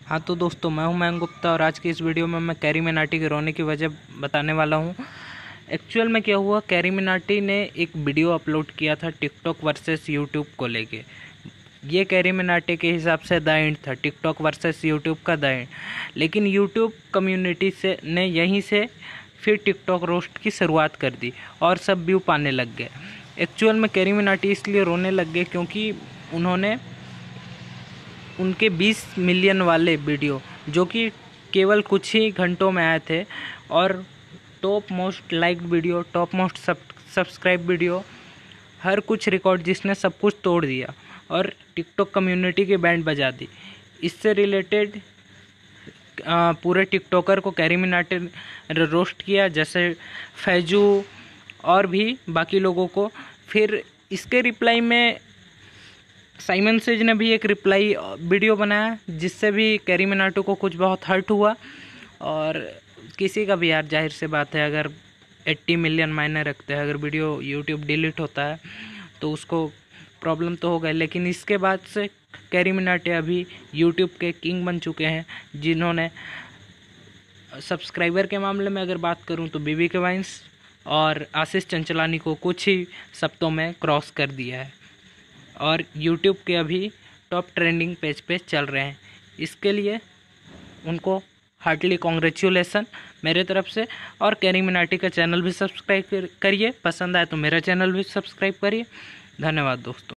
हाँ तो दोस्तों, मैं हूं मयंक गुप्ता और आज की इस वीडियो में मैं कैरी मिनाटी के रोने की वजह बताने वाला हूं। एक्चुअल में क्या हुआ, कैरी मिनाटी ने एक वीडियो अपलोड किया था टिकटॉक वर्सेस यूट्यूब को लेके। ये कैरी मिनाटी के हिसाब से द एंड था, टिकटॉक वर्सेस यूट्यूब का द एंड। लेकिन यूट्यूब कम्युनिटी से ने यहीं से फिर टिकटॉक रोस्ट की शुरुआत कर दी और सब व्यू पाने लग गए। एक्चुअल में कैरी मिनाटी इसलिए रोने लग गए क्योंकि उन्होंने उनके 20 मिलियन वाले वीडियो जो कि केवल कुछ ही घंटों में आए थे और top most liked video, top most subscribe video, हर कुछ रिकॉर्ड जिसने सब कुछ तोड़ दिया और टिकटॉक कम्युनिटी की बैंड बजा दी। इससे रिलेटेड पूरे टिकटॉकर को कैरी मिनाटी ने रोस्ट किया, जैसे फैजू और भी बाकी लोगों को। फिर इसके रिप्लाई में साइमन सेज ने भी एक रिप्लाई वीडियो बनाया जिससे भी कैरी मिनाटी को कुछ बहुत हर्ट हुआ। और किसी का भी यार, जाहिर सी बात है, अगर 80 मिलियन मायने रखते हैं, अगर वीडियो यूट्यूब डिलीट होता है तो उसको प्रॉब्लम तो होगा। लेकिन इसके बाद से कैरी मिनाटी अभी यूट्यूब के किंग बन चुके हैं, जिन्होंने सब्सक्राइबर के मामले में अगर बात करूं तो बीबी के वाइन्स और आशीष चंचलानी को कुछ ही सप्ताहों में क्रॉस कर दिया है और यूट्यूब के अभी टॉप ट्रेंडिंग पेज पे चल रहे हैं। इसके लिए उनको हार्टली कॉन्ग्रेचुलेसन मेरे तरफ से। और कैरी मिनाटी का चैनल भी सब्सक्राइब करिए, पसंद आए तो मेरा चैनल भी सब्सक्राइब करिए। धन्यवाद दोस्तों।